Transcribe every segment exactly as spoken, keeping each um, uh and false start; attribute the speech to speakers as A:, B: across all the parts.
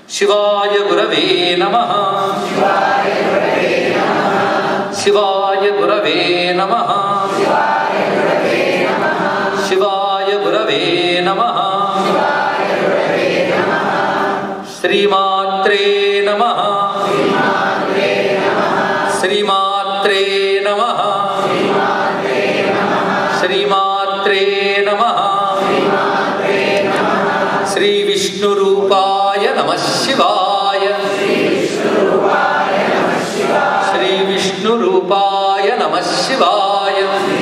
A: శివాయ గురవే నమః. శివాయ గురవే నమః. శివాయ గురవే నమః. శ్రీమాత్రే నమః. శ్రీమాత్రే నమః. శ్రీమాత్రే నమః. శ్రీ విష్ణు రూపాయ నమః శివాయ. శ్రీ విష్ణు రూపాయ నమః శివాయ.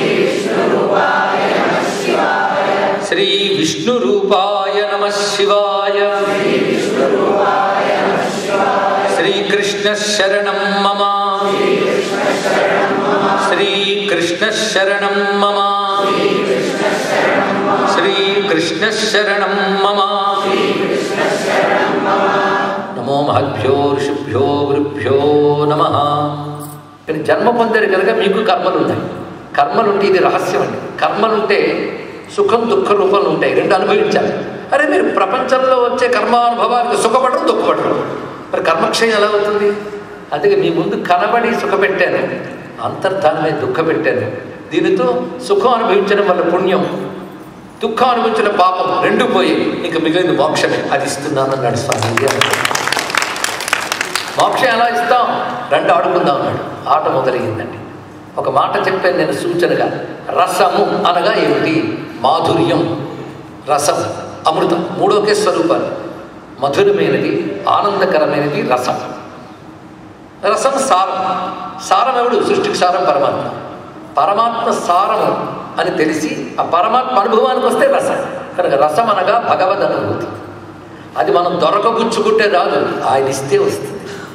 A: శ్రీ విష్ణు రూపాయ నమః శివాయ. శ్రీకృష్ణ శరణం మమ. శ్రీకృష్ణ శరణం మమ. శ్రీకృష్ణ శరణం మమ. నమో మహద్భ్యో ఋషిభ్యో గురుభ్యో నమః. కానీ జన్మ పొందారు కనుక మీకు కర్మలు ఉన్నాయి. కర్మలుంటే ఇది రహస్యం అండి. కర్మలుంటే సుఖం దుఃఖ రూపంలో ఉంటాయి, రెండు అనుభవించాలి. అరే మీరు ప్రపంచంలో వచ్చే కర్మానుభవానికి సుఖపడరు దుఃఖపడరు, మరి కర్మక్షయం ఎలా అవుతుంది? అందుకే మీ ముందు కనబడి సుఖపెట్టాను, అంతర్ధానమే దుఃఖ పెట్టాను. దీనితో సుఖం అనుభవించడం వల్ల పుణ్యం, దుఃఖం అనుభవించిన పాపం రెండు పోయి ఇంక మిగిలిన మోక్షమే. అది ఇస్తున్నాను అన్నాడు స్వామి. మోక్షం ఎలా ఇస్తాం? రెండు ఆడుకుందాం అన్నాడు. ఆట మొదలయ్యిందండి. ఒక మాట చెప్పాను నేను సూచనగా. రసము అనగా ఏమిటి? మాధుర్యం, రసం, అమృతం, మూడోకే స్వరూపాలు. మధురమైనది, ఆనందకరమైనది రసం. రసం సారం. సారం ఎవడు? సృష్టికి సారం పరమాత్మ. పరమాత్మ సారము అని తెలిసి ఆ పరమాత్మ అనుభవానికి వస్తే రసం. కనుక రసం అనగా భగవద్ అనుభూతి. అది మనం దొరకగుచ్చుకుంటే రాదు, ఆయన ఇస్తే వస్తుంది.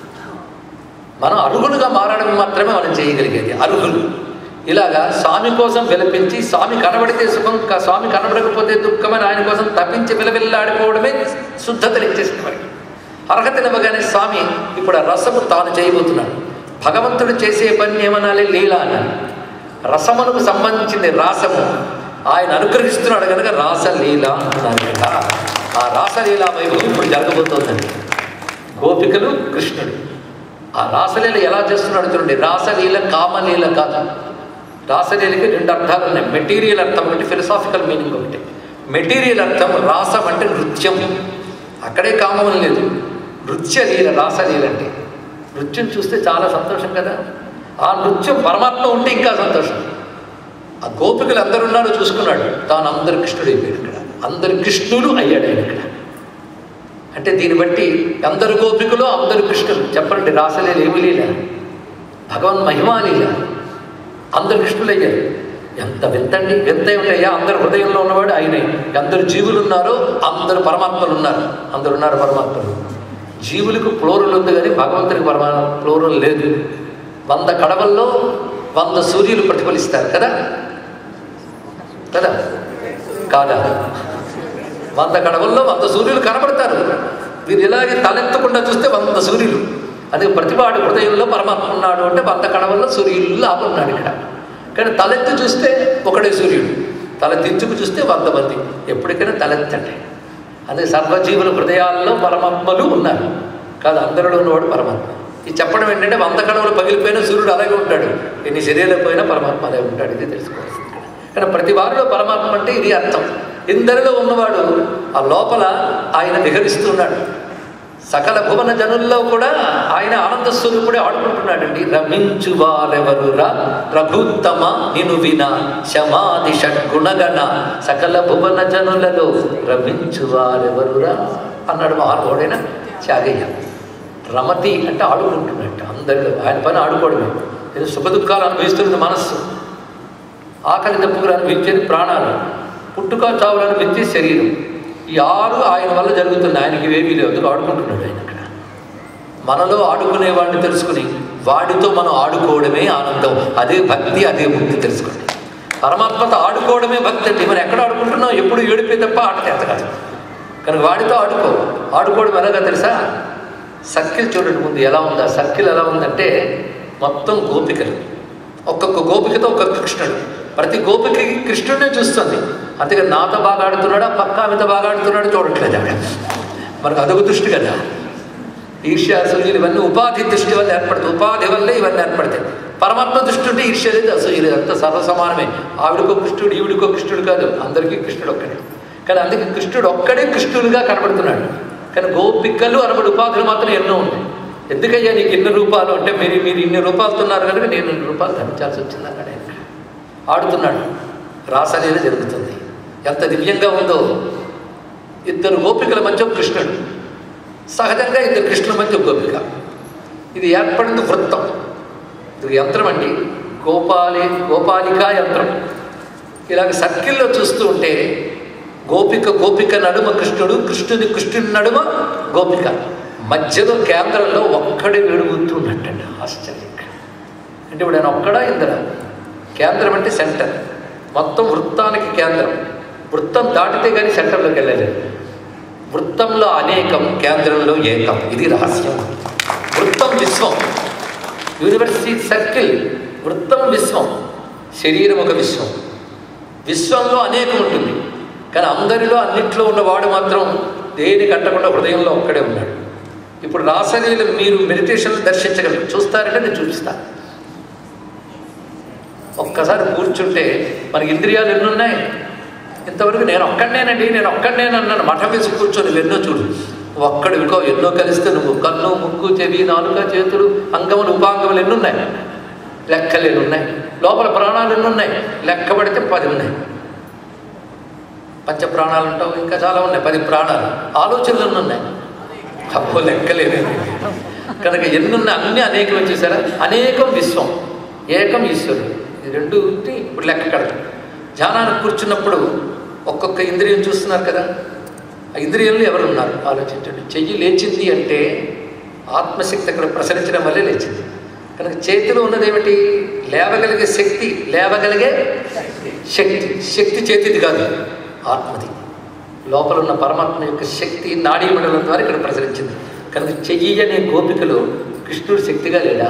A: మనం అర్హులుగా మారడం మాత్రమే మనం చేయగలిగేది. అర్హులు ఇలాగా స్వామి కోసం విలపించి, స్వామి కనబడితే సుఖం, స్వామి కనబడకపోతే దుఃఖమని ఆయన కోసం తప్పించి విలవిల్లాడిపోవడమే శుద్ధతలు ఇచ్చేసిన వారికి. అర్హతనివ్వగానే స్వామి ఇప్పుడు ఆ రసము తాను చేయబోతున్నాడు. భగవంతుడు చేసే పని ఏమనాలి? లీల అనాలి. రసమునకు సంబంధించింది రాసము. ఆయన అనుగ్రహిస్తున్నాడు కనుక రాసలీల అంటున్నారు కదా. ఆ రాసలీల వైభవం ఇప్పుడు జరగబోతోందండి. గోపికలు, కృష్ణుడు. ఆ రాసలీల ఎలా చేస్తున్నాడు చూడండి. రాసలీల కామలీల కాదు. రాసలీలకి రెండు అర్థాలు ఉన్నాయి. మెటీరియల్ అర్థం ఒకటి, ఫిలసాఫికల్ మీనింగ్ ఒకటి. మెటీరియల్ అర్థం రాసం అంటే నృత్యం, అక్కడే కామం లేదు. నృత్యలీల రాసలీల అంటే. నృత్యం చూస్తే చాలా సంతోషం కదా. ఆ నృత్యం పరమాత్మ ఉంటే ఇంకా సంతోషం. ఆ గోపికలు అందరు ఉన్నారో చూసుకున్నాడు, తాను అందరు కృష్ణుడు అయిపోయాడు. ఇక్కడ అందరు కృష్ణులు అయ్యాడు ఆయన ఇక్కడ. అంటే దీన్ని బట్టి అందరు గోపికలు అందరు కృష్ణులు. చెప్పండి, రాసలీల ఏమి లీల? భగవన్ మహిమాలీల. అందరు కృష్ణులు అయ్యారు. ఎంత వింతండి. వింత ఏమిటయ్యా? అందరు హృదయంలో ఉన్నవాడు ఆయనే. అందరు జీవులు ఉన్నారో అందరు పరమాత్మలు ఉన్నారు. అందరు ఉన్నారు పరమాత్మలు. జీవులకు ప్లోరల్ ఉంది కానీ భగవంతుడికి పరమాత్మ ప్లోరల్ లేదు. వంద కడవల్లో వంద సూర్యులు ప్రతిఫలిస్తారు కదా కదా కాదా? వంద కడవల్లో వంద సూర్యులు కనబడతారు. మీరు ఇలాగే తలెత్తకుండా చూస్తే వంద సూర్యులు. అది ప్రతివాడు హృదయంలో పరమాత్మ ఉన్నాడు అంటే వంద కడవల్లో సూర్యులు లాగున్నాడు ఇక్కడ. కానీ తలెత్తి చూస్తే ఒకడే సూర్యుడు, తల దించుకు చూస్తే వంద మంది. ఎప్పటికైనా తలెత్తండి. అదే సర్వజీవుల హృదయాల్లో పరమాత్మలు ఉన్నారు కాదు, అందరిలో ఉన్నవాడు పరమాత్మ. ఈ చెప్పడం ఏంటంటే వంద కడవలు పగిలిపోయినా సూర్యుడు అలాగే ఉంటాడు, ఎన్ని శరీరాలు పోయినా పరమాత్మ అలాగే ఉంటాడు. ఇది తెలుసుకోవాల్సింది. కానీ ప్రతి వారిలో పరమాత్మ అంటే ఇది అర్థం. ఇందరిలో ఉన్నవాడు ఆ లోపల ఆయన విహరిస్తున్నాడు. సకల భువన జనుల్లో కూడా ఆయన ఆనంద స్వరూపుడే ఆడుకుంటున్నాడండి. రమించు వారెవరురా ప్రభుత్తమ నిను విన శమాది షడ్గుణగణ సకల భువన జనులలో రమించు వారెవరురా అన్నాడు మహానుభావుడైన త్యాగయ్య. రమతి అంటే ఆడుకుంటున్నట్టు అందరిలో. ఆయన పని ఆడుకోవడమే. ఏదో సుఖ దుఃఖాలు అనుభవిస్తున్నది మనస్సు. ఆకలి దప్పుకులు అనుభవించేది ప్రాణాలు. పుట్టుక చావులు అనుభవించే శరీరం. ఈ ఆరు ఆయన వల్ల జరుగుతుంది. ఆయనకి ఇవేమీ లేవు, అందుకు ఆడుకుంటున్నాడు ఆయన అక్కడ. మనలో ఆడుకునేవాడిని తెలుసుకుని వాడితో మనం ఆడుకోవడమే ఆనందం. అదే భక్తి, అదే ముక్తి. తెలుసుకోండి. పరమాత్మతో ఆడుకోవడమే భక్తి అంటే. మనం ఎక్కడ ఆడుకుంటున్నాం? ఎప్పుడు ఏడిపే తప్ప ఆట చేత కాదు. కనుక వాడితో ఆడుకో. ఆడుకోవడం ఎలాగా తెలుసా? సర్కిల్ చూడండి ముందు ఎలా ఉందా. సర్కిల్ ఎలా ఉందంటే మొత్తం గోపికలు, ఒక్కొక్క గోపికతో ఒక్కొక్క కృష్ణుడు. ప్రతి గోపికకి కృష్ణుడినే చూస్తుంది. అందుకని నాతో బాగా ఆడుతున్నాడా, పక్క ఆమెతో బాగా ఆడుతున్నాడు చూడట్లేదు ఆవిడ. మనకు అదొక దృష్టి కదా. ఈర్ష్య అసూయలు ఇవన్నీ ఉపాధి దృష్టి వల్ల ఏర్పడతాయి. ఉపాధి వల్లే ఇవన్నీ ఏర్పడతాయి. పరమాత్మ దృష్టి ఉంటే ఈర్ష్య లేదు, అసూయ లేదు, అంత సర్వసమానమే. ఆవిడికో కృష్ణుడు, ఈవిడికో కృష్ణుడు కాదు, అందరికీ కృష్ణుడు ఒక్కడే. కానీ అందుకే కృష్ణుడు ఒక్కడే కృష్ణుడుగా కనబడుతున్నాడు. కానీ గోపికలు అనబడి ఉపాధులు మాత్రం ఎన్నో ఉన్నాయి. ఎందుకయ్యా నీకు ఇన్ని రూపాలు అంటే మీరు మీరు ఇన్ని రూపాయలు ఉన్నారు కనుక నేను ఇన్ని రూపాయలు ధరించాల్సి వచ్చింది అక్కడ. ఆడుతున్నాడు, రాసలీల జరుగుతుంది. ఎంత దివ్యంగా ఉందో. ఇద్దరు గోపికల మధ్య కృష్ణుడు, సహజంగా ఇద్దరు కృష్ణుల మధ్య గోపిక. ఇది ఏర్పడింది వృత్తం. ఇది యంత్రం అండి, గోపాలి గోపాలికా యంత్రం. ఇలాగ సర్కిల్లో చూస్తూ ఉంటే గోపిక గోపిక నడుమ కృష్ణుడు, కృష్ణుని కృష్ణుని నడుమ గోపిక, మధ్యలో కేంద్రంలో ఒక్కడే వెలుగుతున్నట్టండి. ఆశ్చర్యంగా. అంటే ఇప్పుడు ఆయన ఒక్కడా ఇందరా? కేంద్రం అంటే సెంటర్, మొత్తం వృత్తానికి కేంద్రం. వృత్తం దాటితే కానీ సెంటర్లోకి వెళ్ళలేదు. వృత్తంలో అనేకం, కేంద్రంలో ఏకం. ఇది రహస్యం. వృత్తం విశ్వం, యూనివర్సిటీ సర్కిల్. వృత్తం విశ్వం, శరీరం ఒక విశ్వం. విశ్వంలో అనేకం ఉంటుంది, కానీ అందరిలో అన్నింటిలో ఉన్నవాడు మాత్రం దేని కట్టకుండా హృదయంలో ఒక్కడే ఉన్నాడు. ఇప్పుడు రాసలీలు మీరు మెడిటేషన్లో దర్శించగలరు. చూస్తారంటే నేను చూపిస్తాను. ఒక్కసారి కూర్చుంటే మనకి ఇంద్రియాలు ఎన్ని ఉన్నాయి? ఇంతవరకు నేను ఒక్కడనేనండి, నేను ఒక్కడనేనన్నాను. మఠం వేసి కూర్చొని ఎన్నో చూడు. ఒక్కడు వికో ఎన్నో కలిస్తే నువ్వు కన్ను, ముక్కు, చెవి, నాలుక, చేతులు, అంగములు, ఉపాంగములు ఎన్ని ఉన్నాయి? లెక్కలేని ఉన్నాయి. లోపల ప్రాణాలు ఎన్ని ఉన్నాయి? లెక్క పడితే పది ఉన్నాయి. పంచ ప్రాణాలు ఉంటావు, ఇంకా చాలా ఉన్నాయి, పది ప్రాణాలు. ఆలోచనలు ఎన్ని ఉన్నాయి? అబ్బో లెక్కలేని. కనుక ఎన్నున్నాయి? అన్నీ అనేకం. చూసారా? అనేకం విశ్వం, ఏకం ఈశ్వరుడు. ఈ రెండు ఇప్పుడు లెక్క కడతాం. ధ్యానానికి కూర్చున్నప్పుడు ఒక్కొక్క ఇంద్రియం చూస్తున్నారు కదా, ఆ ఇంద్రియంలో ఎవరు ఉన్నారు ఆలోచించండి. చెయ్యి లేచింది అంటే ఆత్మశక్తి అక్కడ ప్రసరించడం వల్లే లేచింది. కనుక చేతిలో ఉన్నది ఏమిటి? లేవగలిగే శక్తి, లేవగలిగే శక్తి. శక్తి చేతిది కాదు, ఆత్మది. లోపల ఉన్న పరమాత్మ యొక్క శక్తి నాడీ మండలం ద్వారా ఇక్కడ ప్రసరించింది. కనుక చెయ్యి అనే గోపికలో కృష్ణుడు శక్తిగా లేడా?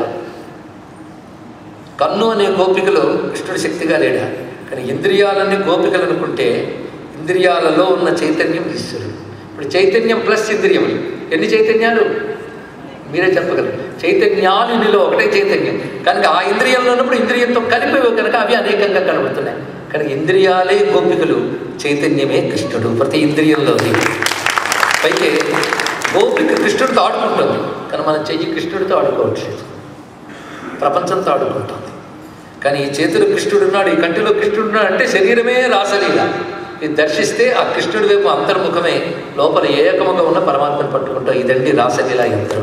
A: కన్ను అనే గోపికలో కృష్ణుడు శక్తిగా లేడా? కానీ ఇంద్రియాలన్నీ గోపికలు అనుకుంటే ఇంద్రియాలలో ఉన్న చైతన్యం ఈశ్వరుడు. ఇప్పుడు చైతన్యం ప్లస్ ఇంద్రియములు ఎన్ని చైతన్యాలు మీరే చెప్పగలరు. చైతన్యాలు ఇన్నిలో ఒకటే చైతన్యం. కనుక ఆ ఇంద్రియంలో ఉన్నప్పుడు ఇంద్రియంతో కలిపేవి కనుక అవి అనేకంగా కనబడుతున్నాయి. కనుక ఇంద్రియాలే గోపికలు, చైతన్యమే కృష్ణుడు ప్రతి ఇంద్రియంలోని. పైకి గోపిక కృష్ణుడితో ఆడుకుంటుంది, కానీ మనం చెయ్యి కృష్ణుడితో ఆడుకోవట్లేదు, ప్రపంచంతో ఆడుకుంటుంది. కానీ ఈ చేతిలో కృష్ణుడు ఉన్నాడు, ఈ కంటిలో కృష్ణుడు ఉన్నాడు అంటే శరీరమే రాసలీల. ఇది దర్శిస్తే ఆ కృష్ణుడి వైపు అంతర్ముఖమే, లోపల ఏకముగా ఉన్న పరమాత్మను పట్టుకుంటాం. ఇదండి రాసలీల యంత్రం.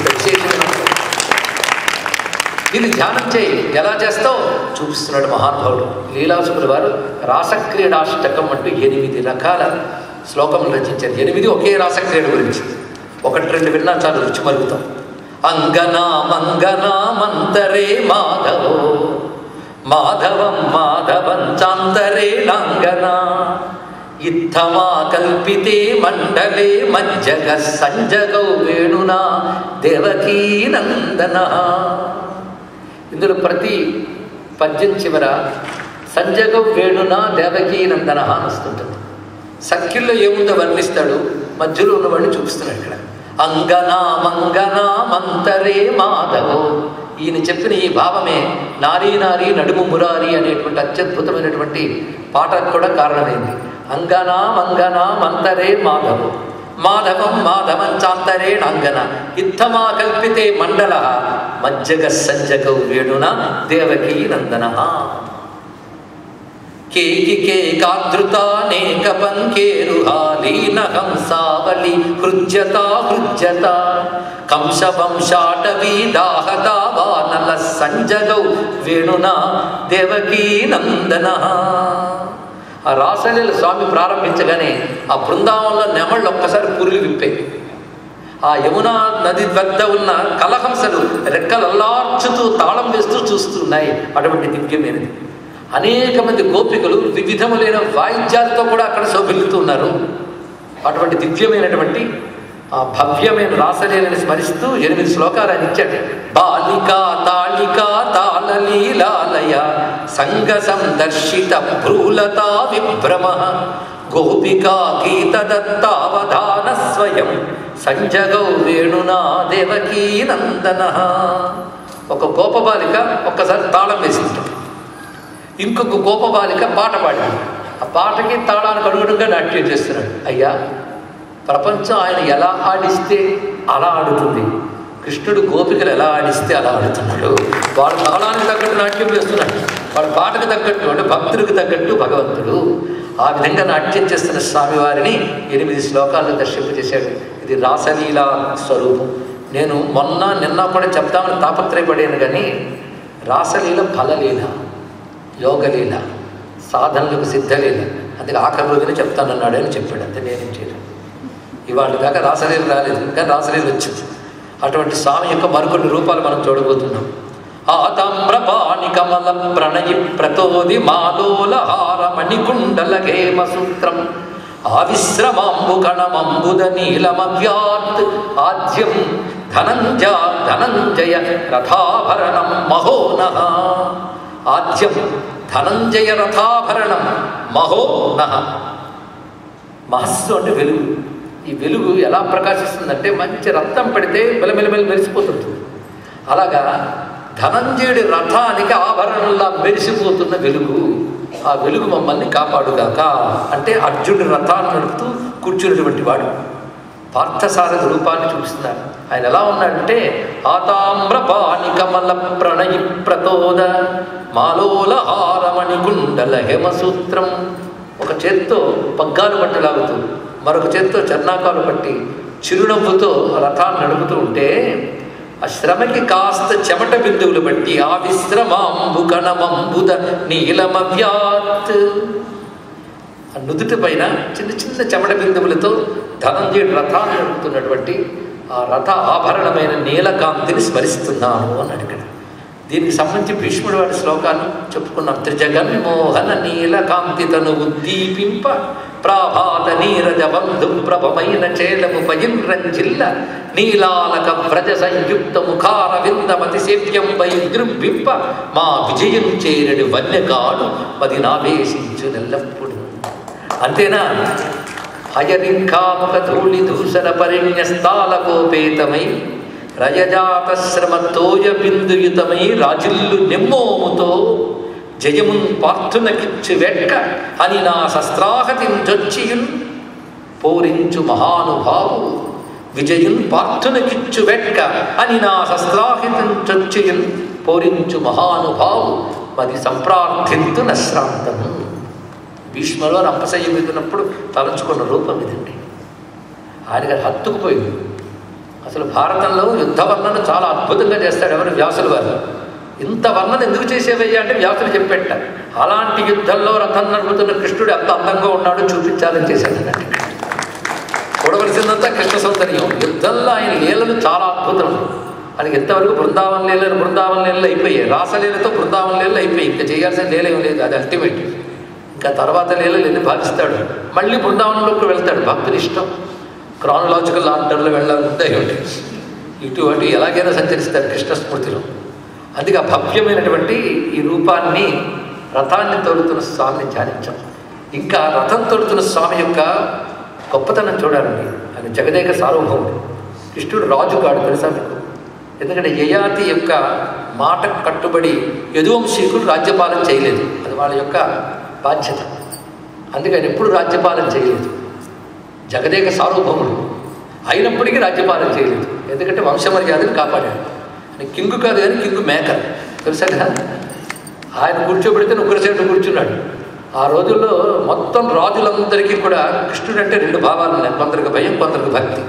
A: ఇది ధ్యానం చేయి. ఎలా చేస్తావు చూపిస్తున్నాడు మహానుభావుడు లీలాసుకుల వారు. రాసక్రీడాష్టకం అంటూ ఎనిమిది రకాల శ్లోకములు రచించారు. ఎనిమిది ఒకే రాసక్రీడ గురించి. ఒకటి రెండు విన్నా చాలు రుచి మరుగుతాం. అంగనా మంగనా మంతరే మాధవో మాధవం మాధవం చాంతరే నాంగనా ఇత్తమా కల్పితే మండలే మజ్జగ సంజగౌ వేణునా దేవకీ నందన. ఇందులో ప్రతి పద్యం చివర సంజగౌ వేణునా దేవకీ నందన అని వస్తుంటుంది. సఖ్యుల్లో ఏముందో వర్ణిస్తాడు, మధ్యలో ఉన్నవాడిని చూపిస్తున్నాడు ఇక్కడ. అంగనా మంగనా మంతరే మాధవో. ఈయన చెప్పిన ఈ భావమే నారీ నారీ నడుము మురారి అనేటువంటి అత్యద్భుతమైనటువంటి పాటకు కూడా కారణమైంది. అంగనా మంగనా మంతరే మాధవో మాధవం మాధవం చాంతరే నాంగన ఇత్తమా కల్పితే మండల మజ్జగ సంజగౌ వేణున దేవకీ నందన. కేకి కేకాదృతానేక పంకేరుహాలీన హంసావళి హృజ్యత హృజ్యత కంసవంశాటవీ దాహదా వానల సంజగౌ వేణున దేవకీ నందన. ఆ రాసలీల స్వామి ప్రారంభించగానే ఆ బృందావనంలో నెమళ్ళు ఒక్కసారి పురులు విప్పాయి. ఆ యమునా నది వద్ద ఉన్న కలహంసలు రెక్కలల్లార్చుతూ తాళం వేస్తూ చూస్తున్నాయి. అటువంటి దివ్యమైనది. అనేక మంది గోపికలు వివిధములైన వాయిద్యాలతో కూడా అక్కడ శోభిల్లుతున్నారు. అటువంటి దివ్యమైనటువంటి ఆ భవ్యమైన రాసలీలని స్మరిస్తూ ఎనిమిది శ్లోకాలు ఆయన ఇచ్చాడు. బాలికా తాళికా తాళలీలాలయ సంగ సందర్శిత భ్రూలతా విభ్రమ గోపికా గీత దత్తావధాన స్వయం సంజగౌ వేణునా దేవకీ నందన. ఒక గోపబాలిక ఒక్కసారి తాళం వేసింటాడు, ఇంకొక గోపబాలిక పాట పాడింది. ఆ పాటకి తాళానికి అనుగుణంగా నాట్యం చేస్తున్నాడు. అయ్యా, ప్రపంచం ఆయన ఎలా ఆడిస్తే అలా ఆడుతుంది, కృష్ణుడు గోపికలు ఎలా ఆడిస్తే అలా ఆడుతున్నాడు. వాళ్ళ తాళానికి తగ్గట్టు నాట్యం వేస్తున్నాడు, వాళ్ళ పాటకు తగ్గట్టు అంటే భక్తుడికి తగ్గట్టు భగవంతుడు. ఆ విధంగా నాట్యం చేస్తున్న స్వామివారిని ఎనిమిది శ్లోకాల్లో దర్శింపజేశాడు. ఇది రాసలీలా స్వరూపం. నేను మొన్న నిన్న కూడా చెప్తామని తాపత్రయపడాను, కానీ రాసలీల ఫలలీల, యోగలీల, సాధనలకు సిద్ధలీల. అందుకే ఆఖరి రోజునే చెప్తానన్నాడు అని చెప్పాడు. అంతే, నేనేం చేయలేదు. ఇవాళ దాకా రాసలీల రాలేదు, కానీ రాసలీల వచ్చింది. అటువంటి స్వామి యొక్క మరికొన్ని రూపాలు మనం చూడబోతున్నాం. ఆతామ్రపాణి కమల ప్రణయి ప్రతోది మాలోలహార మణికుండల హేమ సూత్రం ఆవిశ్రమాంబు కణమంబుద నీలమవ్యాత్ ఆద్యం ధనంజ ధనంజయ రథాభరణం మహోనః. ఆద్యం ధనంజయ రథాభరణం మహోనః. మహస్సు అంటే వెలుగు. ఈ వెలుగు ఎలా ప్రకాశిస్తుందంటే మంచి రక్తం పెడితే మెలమెలమెల మెరిసిపోతుంది. అలాగా ధనంజయుడి రథానికి ఆభరణంలా మెరిసిపోతున్న వెలుగు. ఆ వెలుగు మమ్మల్ని కాపాడుగాక అంటే అర్జునుడి రథాన్ని నడుపుతూ కూర్చున్నటువంటి వాడు పార్థసారథి రూపాన్ని చూపిస్తున్నారు. ఆయన ఎలా ఉన్నాడంటే ఆతామ్రపాణి కమల ప్రణయి ప్రతోద మాలోలహారమణి కుండల హేమసూత్రం. ఒక చేత్తో పగ్గాలు పట్టలాగుతూ మరొక చేత్తో చర్నాకాలు పట్టి చిరునవ్వుతో రథాన్ని నడుపుతూ ఉంటే ఆ శ్రమకి కాస్త చెమట బిందువులు బట్టి ఆ విశ్రమాంబు కణమంబుద నీలమవ్యాత్. ఆ నుదుటి పైన చిన్న చిన్న చెమట బిందువులతో ధనంజయుడు రథాన్ని నడుపుతున్నటువంటి ఆ రథ ఆభరణమైన నీలకాంతిని స్మరిస్తున్నాను అని అడిగాడు. దీనికి సంబంధించి భీష్ముడు వారి శ్లోకాన్ని చెప్పుకున్నాం. త్రిజగన్మోహన నీలకాంతి తను ఉద్దీపింప ప్రాభాత నీరజ బంధు ప్రభమైన చేలము పయింద్రంజిల్ల నీలాలక వ్రజ సంయుక్త ముఖార విందమతి సేవ్యం వైదృంబింప మా విజయం చేరడి వన్యకాడు పది నావేశించు నెల్లప్పుడు. అంతేనా? అయరింఖాముఖ ధూళి దూషణ పరిణ్యస్తాలకోపేతమై రయజాతశ్రమతోయ బిందుయుతమై రాజిల్లు నెమ్మోముతో జయమున్ పార్థునకిచ్చు వెట్క అని నా శస్త్రాహతించొచ్చియున్ పోరించు మహానుభావు విజయున్ పార్థునకిచ్చు వెట్క అని నా శస్త్రాహితించొచ్చియున్ పోరించు మహానుభావు మది సంప్రార్థింతు నశ్రాంతము. భీష్మలో రంపశయ్య మీదున్నప్పుడు తలంచుకున్న రూపం ఇదండి. ఆయన గారు హత్తుకుపోయింది. అసలు భారతంలో యుద్ధ వర్ణన చాలా అద్భుతంగా చేస్తాడు ఎవరు? వ్యాసుల వారు. ఇంత వర్ణన ఎందుకు చేసేవయ్యా అంటే వ్యాసులు చెప్పేట అలాంటి యుద్ధంలో రథం నడుపుతున్న కృష్ణుడు ఎంత అందంగా ఉన్నాడో చూపించాలని చేశాడు. చూడవలసిందంతా కృష్ణ సౌందర్యం. యుద్ధంలో ఆయన లీలలు చాలా అద్భుతం. ఆయనకి ఎంతవరకు బృందావన లీలలు బృందావన లీలలు అయిపోయాయి. రాసలీలతో బృందావన లీలలు అయిపోయాయి. ఇంకా చేయాల్సిన లీల ఏం లేదు, అది అల్టిమేట్. ఇంకా తర్వాత లీలలు ఎన్ని భావిస్తాడు. మళ్ళీ బృందావనంలోకి వెళ్తాడు. భక్తులు ఇష్టం క్రానలాజికల్ ఆర్డర్లో వెళ్ళాలంటే ఏమిటి ఇటు అటు ఎలాగైనా సంచరిస్తారు కృష్ణ స్మృతిలో. అందుకే ఆ భవ్యమైనటువంటి ఈ రూపాన్ని రథాన్ని తోలుతున్న స్వామిని ధ్యానించాం. ఇంకా రథం తోలుతున్న స్వామి యొక్క గొప్పతనం చూడాలండి. ఆయన జగదేక సార్వభౌముడు. కృష్ణుడు రాజు కాడు, తెలుసా మీకు? ఎందుకంటే యయాతి యొక్క మాట కట్టుబడి యదువంశీకులు రాజ్యపాలన చేయలేదు. అది వాళ్ళ యొక్క బాధ్యత. అందుకని ఎప్పుడు రాజ్యపాలన చేయలేదు. జగదేక సార్వభౌముడు అయినప్పటికీ రాజ్యపాలన చేయలేదు. ఎందుకంటే వంశమర్యాదను కాపాడాడు. కింగు కాదు కానీ కింగు మేకర్, తెలుసా కదా? ఆయన కూర్చోబెడితే నువ్వు సేటు కూర్చున్నాడు. ఆ రోజుల్లో మొత్తం రాజులందరికీ కూడా కృష్ణుడు అంటే రెండు భావాలు ఉన్నాయి. కొందరికి భయం, కొందరికి భక్తి.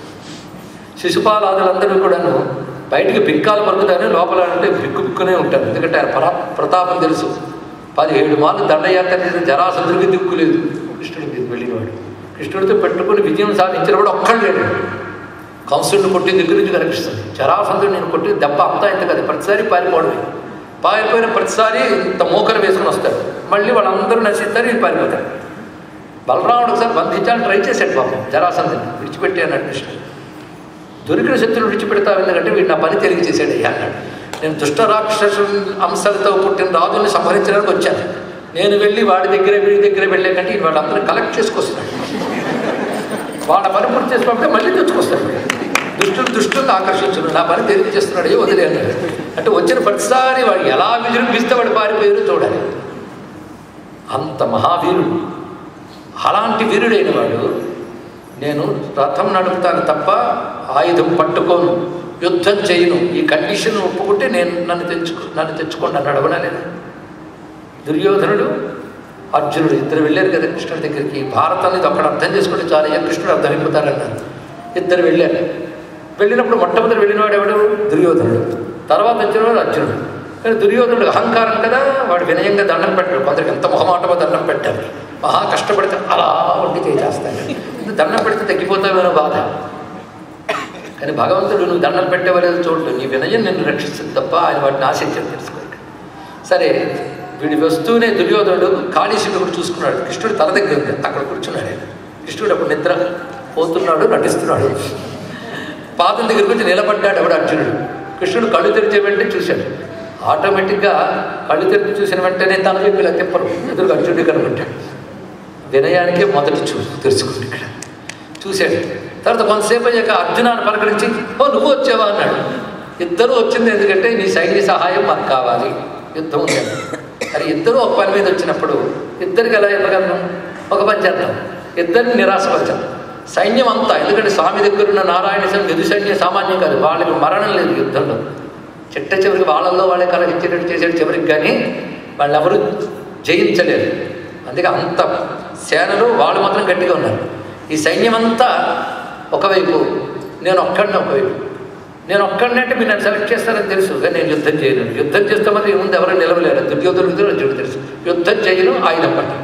A: శిశుపాలాదులందరూ కూడాను బయటికి బింకాలు పలుకుతారని లోపల అంటే బిక్కు బిక్కునే ఉంటారు. ఎందుకంటే ఆయన పరా ప్రతాపం తెలుసు. పదిహేడు మార్లు దండయాత్ర చేసిన జరాసంధుడికి దిక్కు లేదు. కృష్ణుడి మీద వెళ్ళినవాడు. కృష్ణుడితో పెట్టుకుని విజయం సాధించిన కూడా ఒక్కడు లేడు. కంసుడిని కొట్టి దగ్గర నుంచి కనిపిస్తుంది. జరాసంధుడు నేను కొట్టి దెబ్బ అంతా ఇంత కదా, ప్రతిసారి పారిపోవడమే. పారిపోయిన ప్రతిసారి ఇంత మోకలు వేసుకుని వస్తారు. మళ్ళీ వాళ్ళందరూ నశిస్తారు, ఇది పారిపోతారు. బలరాముడు ఒకసారి బంధించాలని ట్రై చేశాడు పాపం. జరాసంధుని విడిచిపెట్టి అన్నాడు కృష్ణుడు. దొరికిన శత్రువులు విడిచిపెడతావు ఎందుకంటే వీడు నా పని తెలియ చేశాడు అయ్యా అన్నాడు. నేను దుష్ట రాక్షసు అంశాలతో పుట్టిన రాజుని సంహరించడానికి వచ్చాను. నేను వెళ్ళి వాడి దగ్గర వీడి దగ్గర వెళ్ళే కంటే వాళ్ళందరూ కలెక్ట్ చేసుకొస్తున్నాడు. వాళ్ళ పని పూర్తి చేసుకుంటే మళ్ళీ తెచ్చుకొస్తాడు. దుష్టులు దుష్టులను ఆకర్షించను, నా పని తెలియ చేస్తున్నాడు, ఏ వదిలే అన్నాడు. అంటే వచ్చిన ప్రతిసారి వాడు ఎలా విజృంభిస్తే వాడు పారిపోయారో చూడాలి. అంత మహావీరుడు. అలాంటి వీరుడైన వాడు, నేను రథం నడుపుతాను తప్ప ఆయుధం పట్టుకోను, యుద్ధం చేయను, ఈ కండిషన్ ఒప్పుకుంటే నేను నన్ను తెచ్చుకో నన్ను తెచ్చుకోండి అన్నాడు. అవునా లేదా? దుర్యోధనుడు అర్జునుడు ఇద్దరు వెళ్ళారు కదా కృష్ణుడి దగ్గరికి. భారతాన్ని అక్కడ అర్థం చేసుకుంటే చాలా కృష్ణుడు అర్థం అయిపోతారన్నారు. ఇద్దరు వెళ్ళారు. వెళ్ళినప్పుడు మొట్టమొదటి వెళ్ళినవాడు ఎవడు? దుర్యోధనుడు. తర్వాత వచ్చినవాడు అర్జునుడు. కానీ దుర్యోధనుడు అహంకారం కదా, వాడు వినయంగా దండం పెట్టాడు. కొందరికి ఎంత మొహమాటమో దండం పెట్టారు. మహా కష్టపడితే అలా వండితే చేస్తాడు. దండం పెడితే తగ్గిపోతావేనో బాధ. కానీ భగవంతుడు నువ్వు దండం పెట్టేవాళ్ళు చూడు, నీ వినయం నిన్ను రక్షిస్తుంది తప్ప ఆయన వాటిని ఆశించని తెలుసుకోవాలి. సరే, వీడి వస్తూనే దుర్యోధనుడు కాళీశుడు కూడా చూసుకున్నాడు. కృష్ణుడు తల దగ్గర ఉంది, అక్కడ కూర్చున్నాడు ఆయన. కృష్ణుడు అప్పుడు నిద్ర పోతున్నాడు, నటిస్తున్నాడు. పాదం దగ్గరికి వచ్చి నిలబడ్డాడు ఎవడు అర్జునుడు. కృష్ణుడు కళ్ళు తెరిచే వెంటనే చూశాడు. ఆటోమేటిక్గా కళ్ళు తెరిచి చూసిన వెంటనే తన వైపు ఇలా తిప్పరు, ఎదురుగా అర్జునుడి కనబడ్డాడు. వినయానికే మొదటి చూ తెలుసుకుంది ఇక్కడ చూశాడు. తర్వాత కొంతసేపు అయ్యాక అర్జునాన్ని పలకరించి, ఓ నువ్వు వచ్చావా అన్నాడు. ఇద్దరు వచ్చింది ఎందుకంటే నీ సైన్య సహాయం మాకు కావాలి, యుద్ధం ఉంది. అది ఇద్దరు ఒక పని మీద వచ్చినప్పుడు ఇద్దరికి ఎలా ఇవ్వగలను? ఒక పని చేద్దాం, ఇద్దరిని నిరాశపరచాం. సైన్యం అంతా, ఎందుకంటే స్వామి దగ్గర ఉన్న నారాయణ సైన్యం ఎదు సైన్యం సామాన్యం కాదు, వాళ్ళకి మరణం లేదు యుద్ధంలో. చిట్ట చివరికి వాళ్ళల్లో వాళ్ళే కలగించేటట్టు చేసేది చివరికి, కానీ వాళ్ళెవరూ జయించలేరు. అందుకే అంత సేనలు వాళ్ళు మాత్రం గట్టిగా ఉన్నారు. ఈ సైన్యం అంతా ఒకవైపు, నేను ఒక్కడిని ఒకవైపు. నేను ఒక్కడిని అంటే మీరు నన్ను సెలెక్ట్ చేస్తారని తెలుసు, కానీ నేను యుద్ధం చేయను. యుద్ధం చేస్తే మాత్రం ముందు ఎవరైనా నిలవలేరు. దుర్యోధనుడు అర్జునుడు తెలుసు, యుద్ధం చేయను, ఆయుధం పట్టు.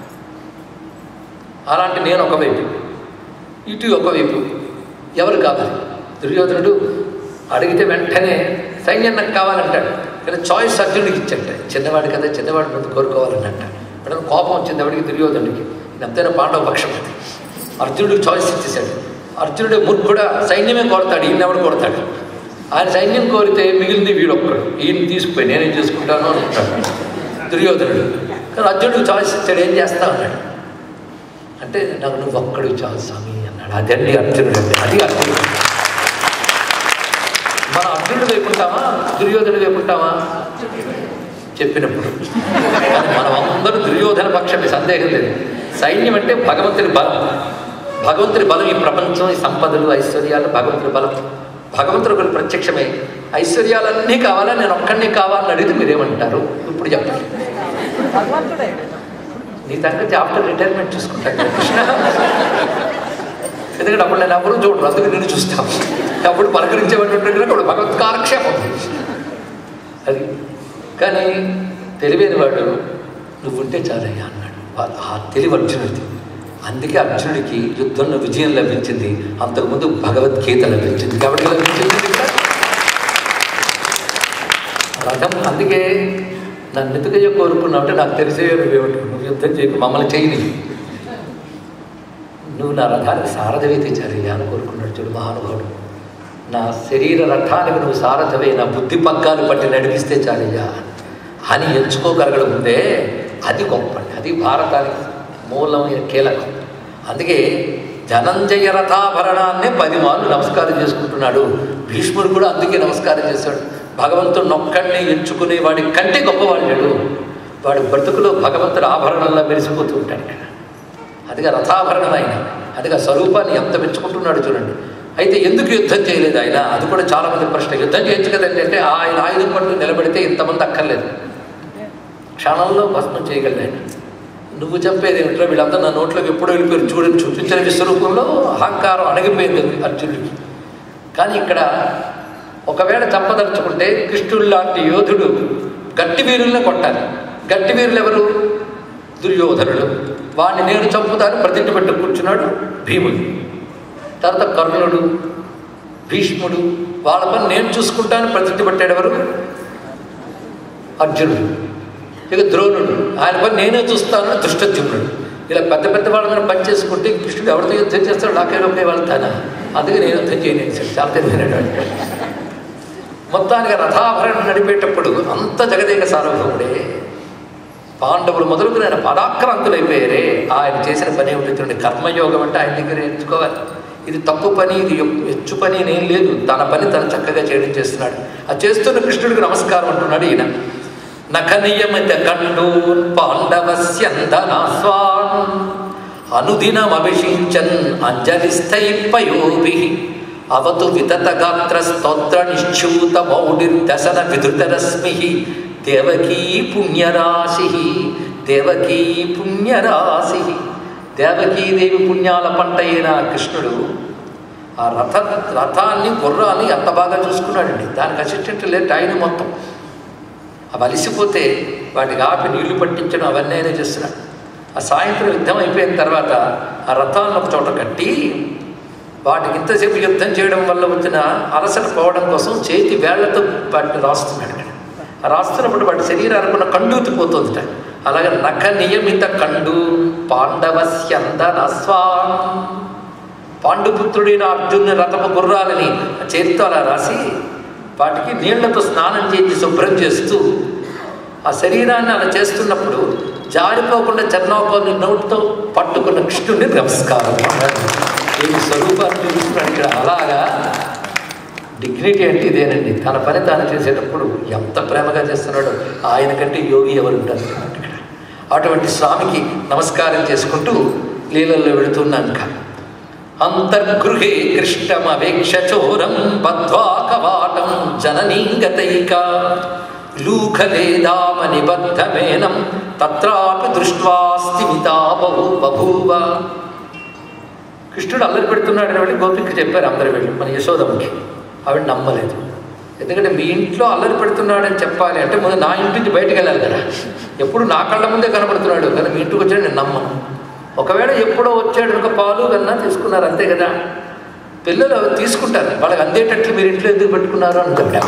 A: అలాంటి నేను ఒకవైపు, ఇటు ఒకవైపు. ఎవరు కావాలి? దుర్యోధనుడు అడిగితే వెంటనే సైన్యం నాకు కావాలంటాడు. కానీ చాయిస్ అర్జునుడికి ఇచ్చంట. చిన్నవాడి కదా, చిన్నవాడి ముందు కోరుకోవాలని అంటాడు. అంటే కోపం వచ్చింది ఎవడికి? దుర్యోధనుడికి. ఎంతైనా పాండవ పక్షపతి. అర్జునుడికి చాయిస్ ఇచ్చేశాడు. అర్జునుడు మూర్ఖుడా, సైన్యమే కోరతాడు, ఈయన ఎవడు కోరతాడు? ఆయన సైన్యం కోరితే మిగిలింది వీడొక్కడు, ఈయన తీసుకుపోయి నేనేం చేసుకుంటాను అనుకుంటాడు దుర్యోధనుడు. కానీ అర్జునుడికి చాయిస్ ఇచ్చాడు, ఏం చేస్తావు అన్నాడు. అంటే నాకు నువ్వు ఒక్కడు చాలు స్వామి అన్నాడు. అదండి అర్జునుడు అంటే, అది అర్జునుడు. మనం అర్జునుడు వైపుంటామా, దుర్యోధనుడు వైపుంటామా చెప్పినప్పుడు? కానీ మనం అందరూ దుర్యోధన పక్షమే, సందేహం లేదు. సైన్యం అంటే భగవంతుని బలం. భగవంతుని బలం ఈ ప్రపంచం, ఈ సంపదలు, ఐశ్వర్యాలు భగవంతుని బలం. భగవంతుడు ఒకరు ప్రత్యక్షమై ఐశ్వర్యాలన్నీ కావాలా, నేను ఒక్కడిని కావాలని అడిగితే మీరేమంటారు? ఇప్పుడు చెప్పండి. నీ సంగతి ఆఫ్టర్ రిటైర్మెంట్ చూసుకుంటాను కృష్ణ. ఎందుకంటే అప్పుడు నేను ఎవరు చూడరు, అందుకు నేను చూస్తాను. అప్పుడు పలకరించేవాడు అప్పుడు భగవత్ కాలక్షేపం అది. కానీ తెలివైన వాడు నువ్వుంటే చాలయ్యా అన్నాడు. ఆ తెలివి అర్జునుడిది. అందుకే అర్జునుడికి యుద్ధంలో విజయం లభించింది. అంతకుముందు భగవద్గీత లభించింది కాబట్టి లభించింది రథం. అందుకే నన్ను ఎందుకయ్యో కోరుకున్నావు అంటే, నాకు తెలిసే నువ్వేమిటి, నువ్వు యుద్ధం చేయకు, మమ్మల్ని చేయని, నువ్వు నా రథానికి సారథివైతే చాలయ్యా అని కోరుకున్నాడు. చూడు మహానుభావుడు. నా శరీర రథానికి నువ్వు సారథవే, నా బుద్ధి పగ్గాలు పట్టి నడిపిస్తే చాలయ్యా అని ఎంచుకోగలగడం ఉందే, అది గొప్ప. అది భారతానికి మూలమైన కీలకం. అందుకే ధనంజయ రథాభరణాన్నే పది మార్లు నమస్కారం చేసుకుంటున్నాడు. భీష్ముడు కూడా అందుకే నమస్కారం చేశాడు. భగవంతుడు నొక్కడిని ఎంచుకునే వాడి కంటే గొప్పవాడు. వాడి బ్రతుకులో భగవంతుడు ఆభరణంలా మెరిసిపోతూ ఉంటాడు ఇక్కడ. అదిగా రథాభరణం ఆయన, అదిగా స్వరూపాన్ని ఎంత మెచ్చుకుంటున్నాడు చూడండి. అయితే ఎందుకు యుద్ధం చేయలేదు ఆయన? అది కూడా చాలామంది ప్రశ్న. యుద్ధం చేయొచ్చు కదండి అంటే, ఆయన ఆయుధం పట్టు నిలబడితే ఇంతమంది అక్కర్లేదు, క్షణంలో భస్మం చేయగలడు ఆయన. నువ్వు చెప్పేది ఏమిట్రా, వీళ్ళంతా నా నోట్లోకి ఎప్పుడో వెళ్ళిపోయారు చూడని చూపించిన విశ్వరూపంలో అహంకారం అణగిపోయింది అర్జునుడికి. కానీ ఇక్కడ ఒకవేళ చంపదలుచుకుంటే కృష్ణుడు లాంటి యోధుడు గట్టి వీరుల్నే కొట్టాలి. గట్టి వీరులు ఎవరు? దుర్యోధనుడు. వాడిని నేను చంపుతాను ప్రతిజ్ఞ పెట్టు కూర్చున్నాడు భీముడు. తర్వాత కర్ణుడు, భీష్ముడు, వాళ్ళ పని నేను చూసుకుంటాను ప్రతిజ్ఞ పెట్టాడు ఎవరు? అర్జునుడు. ఇక ద్రోణుడు, ఆయన పని నేనే చూస్తాను ధృష్టద్యుమ్నుడు. ఇలా పెద్ద పెద్ద వాళ్ళ మీద పని చేసుకుంటే కృష్ణుడు ఎవరితో యుద్ధం చేస్తాడు? నాకే ఒకే వెళ్తానా, అందుకే నేను యుద్ధం చేయలేను. చాలా తెలియనటువంటి మొత్తానికి రథాభరణం నడిపేటప్పుడు అంత జగదేక సార్వభౌముడే.
B: పాండవులు మొదలుకుని ఆయన పరాక్రాంతులైపోయారే. ఆయన చేసిన పని ఏమిటి? కర్మయోగం అంటే ఆయన దగ్గర నేర్చుకోవాలి. ఇది తప్పు పని, ఇది హెచ్చు పని ఏం లేదు. తన పని తను చక్కగా చేయడం చేస్తున్నాడు. అది చేస్తున్న కృష్ణుడికి నమస్కారం అంటున్నాడు ఈయన. నఖనియమిత కండూన్ పాండవస్యందనాస్వాన్ అనుదినమభిషించన్ అంజలిస్థైపయోభిః అవతు వితత గాత్ర స్తోత్ర నిశ్చూత మౌఢిర్దశన విధృతరశ్మిః దేవకీ పుణ్యరాశి దేవకీ పుణ్యరాశి. దేవకీదేవి పుణ్యాల పంట అయిన కృష్ణుడు ఆ రథ రథాన్ని గుర్రాన్ని అంత బాగా చూసుకున్నాడండి. దానికి అసిస్టెంట్ లేదు, ఆయన మొత్తం అవి అలిసిపోతే వాటికి ఆపి నీళ్లు పట్టించడం అవన్నీ అయినా చేస్తున్నాడు. ఆ సాయంత్రం యుద్ధం అయిపోయిన తర్వాత ఆ రథాలను ఒక చోట కట్టి వాటికి ఇంతసేపు యుద్ధం చేయడం వల్ల వచ్చిన అలసట పోవడం కోసం చేతి వేళ్లతో వాటిని రాస్తున్నాడు. ఆ రాస్తున్నప్పుడు వాటి శరీరానికి కండూతిపోతుందిట. అలాగే నఖ నియమిత కండు పాండవస్యందనస్వాన్, పాండుపుత్రుడైన అర్జునుని రథపు గుర్రాలని చేతితో అలా రాసి వాటికి నీళ్లతో స్నానం చేసి శుభ్రం చేస్తూ ఆ శరీరాన్ని అలా చేస్తున్నప్పుడు జారిపోకుండా చర్ణోపాన్ని నోటితో పట్టుకున్న కృష్ణుడిని నమస్కారం. ఈ స్వరూపాన్ని చూస్తున్నాడు ఇక్కడ. అలాగా డిగ్నిటీ అంటే ఇదేనండి. తన పని తాను చేసేటప్పుడు ఎంత ప్రేమగా చేస్తున్నాడో ఆయన కంటే యోగి ఎవరు ఉంటారు ఇక్కడ. అటువంటి స్వామికి నమస్కారం చేసుకుంటూ లీలల్లో వెళుతున్నాను. అంతర్గృహే కృష్ణమవేక్ష చోరం బద్ధ్వా కవాటం జననీంగతైక లూఖలేదామ నిబద్ధమేనం తత్రాపి దృష్ట్వా స్థిమితా బభూవ. కృష్ణుడు అల్లరి పెడుతున్నాడు అని గోపికి చెప్పారు అందరు వెళ్ళి, మన యశోదమ్మకి. ఆవిడ నమ్మలేదు. ఎందుకంటే మీ ఇంట్లో అల్లరి పెడుతున్నాడని చెప్పాలి అంటే ముందు నా ఇంటి నుంచి బయటకు వెళ్ళాలి కదా. ఎప్పుడు నా కళ్ళ ముందే కనపడుతున్నాడు కానీ మీ ఇంటికి వచ్చాడు నేను నమ్మను. ఒకవేళ ఎప్పుడో వచ్చాడు ఒక పాలు కన్నా తీసుకున్నారు అంతే కదా. పిల్లలు అవి తీసుకుంటారు, వాళ్ళకి అందేటట్లు మీరు ఇంట్లో ఎందుకు పెట్టుకున్నారు అనుకుంటా.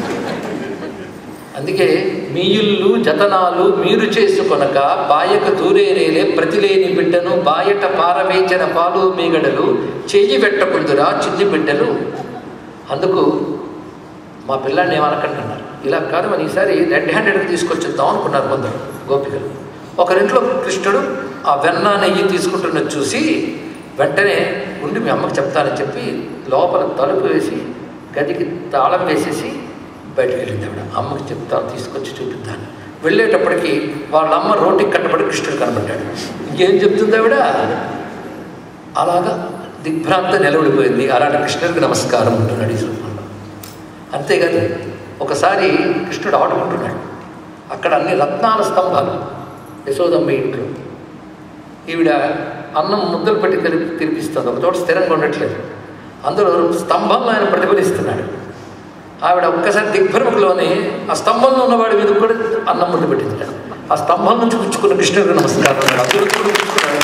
B: అందుకే మీ ఇల్లు జతనాలు మీరు చేసుకొనక బాయక దూరేరేలే ప్రతిలేని బిడ్డను బాయట పారవేచిన పాలు మీగడలు చెయ్యి పెట్టకుందురా చిన్ని బిడ్డలు. అందుకు మా పిల్లాడిని ఏమనకంటున్నారు. ఇలా కాదు మన ఈసారి రెడ్ హ్యాండెడ్గా తీసుకొచ్చేద్దాం అనుకున్నారు కొందరు గోపికలు. ఒకరింట్లో కృష్ణుడు ఆ వెన్న నెయ్యి తీసుకుంటున్నది చూసి వెంటనే ఉండి మీ అమ్మకి చెప్తానని చెప్పి లోపల తలుపు వేసి గదికి తాళం వేసేసి బయటకు వెళ్ళింది ఆవిడ. అమ్మకి చెప్తాను తీసుకొచ్చి చూపిద్దాను. వెళ్ళేటప్పటికి వాళ్ళ అమ్మ రోటికి కట్టబడి కృష్ణుడు కనబడ్డాడు. ఇంకేం చెప్తుంది ఆవిడ? అలాగా దిగ్భ్రాంత నిలబడిపోయింది. అలాంటి కృష్ణుడికి నమస్కారం ఉంటున్నాడు ఈ రూపంలో. అంతేకాదు ఒకసారి కృష్ణుడు ఆడుకుంటున్నాడు. అక్కడ అన్ని రత్నాల స్తంభాలు యశోదమ్మ ఇంట్లో. ఈవిడ అన్నం ముద్దలు పెట్టి తిరిగి తిరిగిస్తుంది. ఒక చోట స్థిరంగా ఉండట్లేదు. అందులో స్తంభంలో ఆయన ప్రతిఫలిస్తున్నాడు. ఆవిడ ఒక్కసారి దిగ్భ్రమకులోని ఆ స్తంభంలో ఉన్నవాడి మీద కూడా అన్నం ముద్ద పెట్టింది. ఆ స్తంభం నుంచి పుచ్చుకున్న కృష్ణుడికి నమస్కారం. అందులో కూడా పుచ్చుకున్నాడు.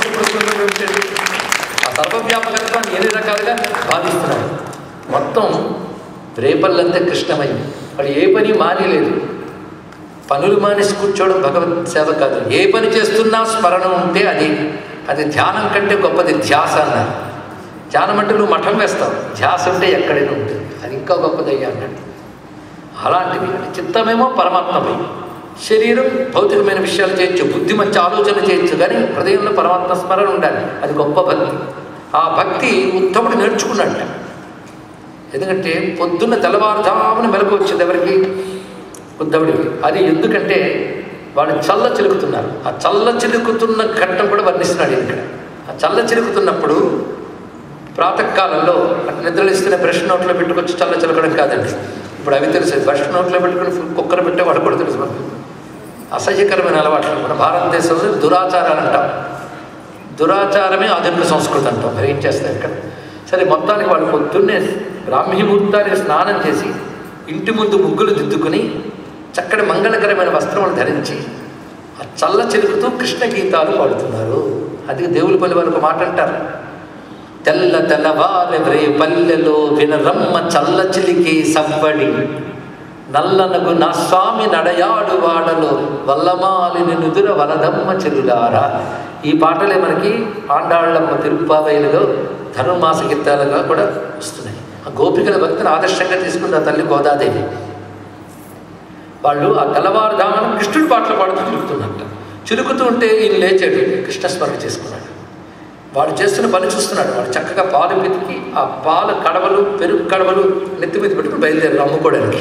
B: ఆ సర్వవ్యాపకత్వాన్ని ఎన్ని రకాలుగా భావిస్తున్నాడు. మొత్తం రేపల్లంతా కృష్ణమయం. వాడు ఏ పని మానేలేదు. పనులు మానేసి కూర్చోవడం భగవత్ సేవ కాదు. ఏ పని చేస్తున్నా స్మరణ ఉంటే అది అది ధ్యానం కంటే గొప్పది ధ్యాస అన్నారు. ధ్యానం అంటే నువ్వు మఠం వేస్తావు, ధ్యాస ఉంటే ఎక్కడైనా ఉంటుంది, అది ఇంకా గొప్పదయ్యా అన్నాడు. అలాంటివి చిత్తమేమో పరమాత్మపై, శరీరం భౌతికమైన విషయాలు చేయొచ్చు, బుద్ధి మంచి ఆలోచన చేయొచ్చు, కానీ హృదయంలో పరమాత్మ స్మరణ ఉండాలి. అది గొప్ప భక్తి. ఆ భక్తి ఉత్తముడు నేర్చుకున్నట్ట. ఎందుకంటే పొద్దున్న తెల్లవారుజామున మెలకు వచ్చింది ఎవరికి? ఉద్ధవుడికి. అది ఎందుకంటే వాళ్ళు చల్ల చిలుకుతున్నారు. ఆ చల్ల చిలుకుతున్న ఘట్టం కూడా వర్ణిస్తున్నాడు ఇక్కడ. ఆ చల్ల చిలుకుతున్నప్పుడు ప్రాతకాలంలో నిద్రలిస్తున్న బ్రష్ నోట్లో పెట్టుకొచ్చి చల్ల చిలకడం కాదండి. ఇప్పుడు అవి తెలుసు. బ్రష్ నోట్లో పెట్టుకుని కుక్కర్ పెట్టే వాడు కూడా తెలుసు మనకు. అసహ్యకరమైన అలవాట్లు మన భారతదేశంలో దురాచారాలు అంటాం. దురాచారమే ఆధునిక సంస్కృతి అంటాం. మరి ఏం చేస్తారు ఇక్కడ? సరే, మొత్తానికి వాళ్ళు పొద్దున్నే బ్రాహ్మీ ముహూర్తానికి స్నానం చేసి ఇంటి ముందు ముగ్గులు దిద్దుకుని చక్కటి మంగళకరమైన వస్త్రములు ధరించి ఆ చల్ల చిలుకుతూ కృష్ణ గీతాలు పాడుతున్నారు. అది దేవుని పల్లి వారు ఒక మాట అంటారు, తెల్ల తెల్లవారి రే పల్లెలో వినరమ్మ చల్ల చిలికి సవ్వడి నల్లనగు నా స్వామి నడయాడు వాడలో వల్లమాలిని నుదుర వలదమ్మ చెరులారా. ఈ పాటలే మనకి ఆండాళ్ళమ్మ తిరుప్పావైలులో ధనుర్మాస గీతాలుగా కూడా వస్తున్నాయి. ఆ గోపికల భక్తిని ఆదర్శంగా తీసుకుంది ఆ తల్లి గోదాదేవి.
A: వాళ్ళు ఆ తెల్లవారుజామున కృష్ణుడి పాటలు పాడుతూ తిరుగుతున్నట్ట. చిలుకుతూ ఉంటే ఈయన లేచాడు, కృష్ణస్మరణ చేసుకున్నాడు. వాడు చేస్తున్న పని చూస్తున్నాడు. వాడు చక్కగా పాలు వెతికి ఆ పాలు కడవలు పెరుగు కడవలు నెత్తి మీద పెట్టుకుని బయలుదేరారు అమ్ముకోవడానికి.